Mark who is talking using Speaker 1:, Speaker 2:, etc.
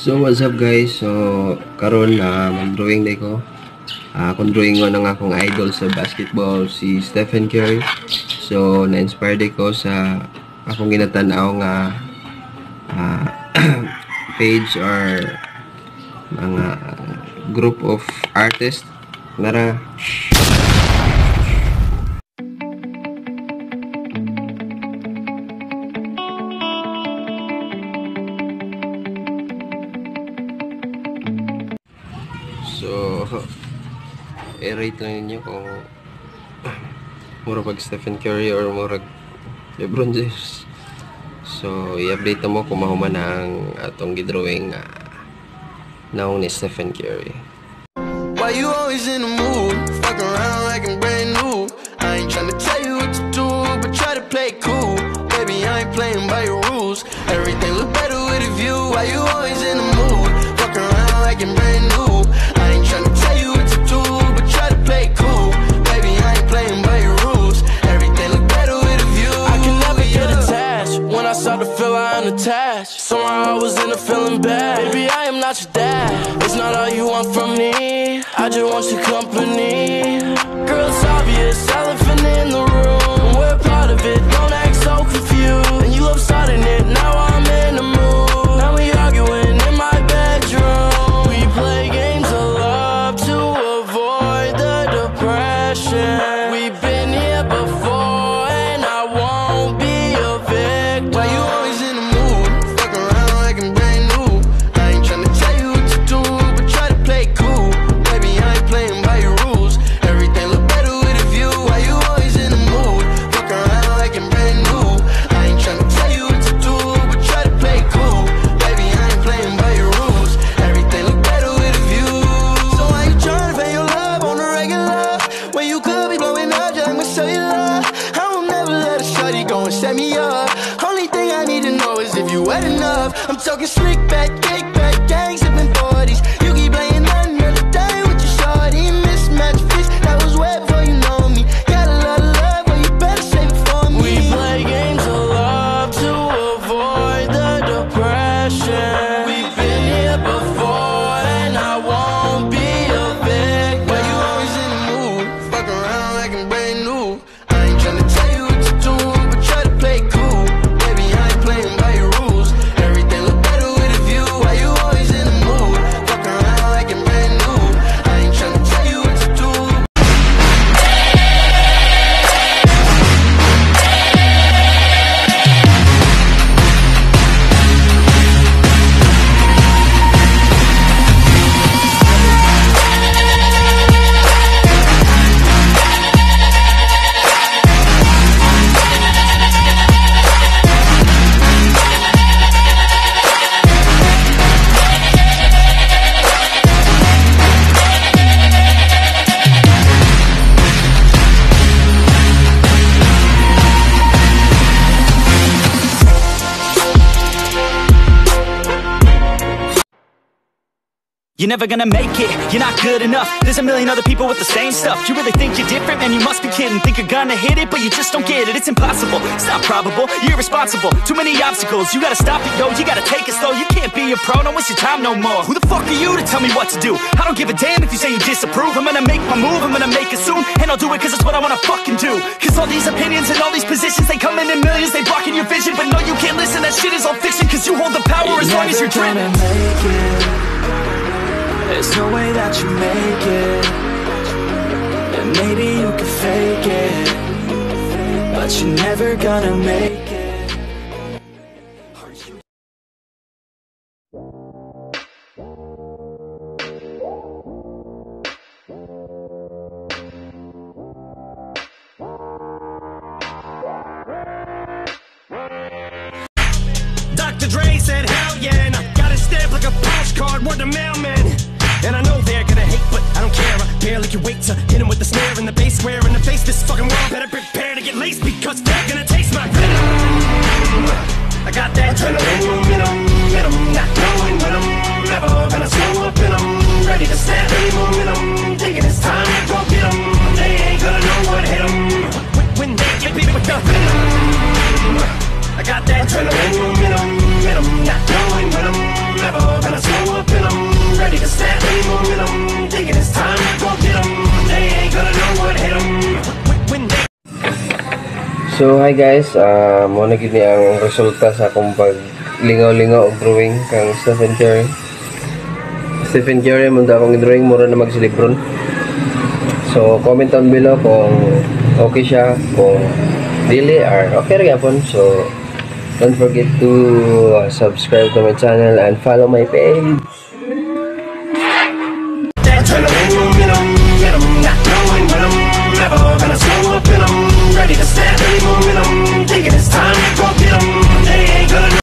Speaker 1: So what's up guys? So karon mag-drawing day ko. Akong drawing ko ng akong idol sa basketball si Stephen Curry. So na-inspire day ko sa akong ginatanaw nga page or mga group of artists nara. So, i-rate lang ninyo kung mura pag Stephen Curry or mura LeBron James. So, i-update mo kung mahuman ang atong gidrawing naong ni Stephen Curry.
Speaker 2: Why you always in the mood? Fuck around like I'm brand new. I ain't tryna tell you what to do, but try to play cool. Baby, I ain't playing by your rules. Everything look better with a view. Why you always in the mood? Fuck around like I'm brand new. Tryna tell you what to do, but try to play cool. Baby, I ain't playing by your rules. Everything look better with a view. I can never get attached. When I start to feel I unattached, somehow I was in a feeling bad. Baby, I am not your dad. It's not all you want from me. I just want your company. Girl, it's obvious, elephant in the room. We're part of it, don't act so confused. And you love starting it, now I'm in the mood. Now we arguing in my bedroom. We play games of love to avoid the depression. We've been here before and I won't be a victim. Why you always in the mood? Fuck around like I'm brand new. I ain't tryna tell you what to do, but try to play cool. Baby, I ain't playing by your rules. Everything look better with a view. Why you always in the mood? Fuck around like I'm brand new. I ain't tryna tell you what to do, but try to play cool. Baby, I ain't playing by your rules. Everything look better with a view. So why you tryna pay your love on the regular when you could be blowing up just like my cellular? I will never let a shawty go and set me up. Only thing I need to know is if you wet enough. I'm talking slick back, kick back, gang sipping 40s. You keep playing another day with your shawty. Mismatch fish that was wet before you know me. Got a lot of love, but you better save it for me. We play games of love to avoid the depression. We've been here before and I won't be a victim. Why you always in the mood? Fuck around like I'm brand new. I ain't tryna tell you what to do, but try to play cool. Baby, I ain't playing by your rules. Everything look better with a view. Why you always in the mood? Fuck around like I'm brand new. I ain't tryna tell you what to do.
Speaker 3: You're never gonna make it, you're not good enough. There's a million other people with the same stuff. You really think you're different? Man, you must be kidding. Think you're gonna hit it, but you just don't get it. It's impossible, it's not probable, you're irresponsible. Too many obstacles, you gotta stop it, yo. You gotta take it slow, you can't be a pro. Don't waste your time no more. Who the fuck are you to tell me what to do? I don't give a damn if you say you disapprove. I'm gonna make my move, I'm gonna make it soon. And I'll do it cause it's what I wanna fucking do. Cause all these opinions and all these positions, they come in millions, they blocking your vision. But no, you can't listen, that shit is all fiction. Cause you hold the power as long as you're dreaming.
Speaker 4: There's no way that you make it. And maybe you can fake it, but you're never gonna make it.
Speaker 5: Dr. Dre said, hell yeah, and I got it stamped like a postcard, word to mailman. And I know they're gonna hate, but I don't care. I barely can wait to hit them with the snare and the bass. Swear in the face, this fucking world better prepare to get laced, because they're gonna taste my venom. I got that adrenaline momentum, not knowing when I'm ever gonna slow up in them. Ready to snap any momentum, thinking it's time to go get them. They ain't gonna know what hit them when they get beat with the venom. I got that adrenaline momentum, not knowing when I'm ever gonna slow
Speaker 1: So hi guys, mo na gini ang resulta sa akong paglingaw-lingaw og drawing kang Stephen Curry. Stephen Curry mo akong drawing mura na magsilibron. So comment down below kung okay siya, kung dili or okay ra gyapon. So don't forget to subscribe to my channel and follow my page.
Speaker 5: Not knowing when I'm never gonna slow up and I'm ready to stand any moment. I'm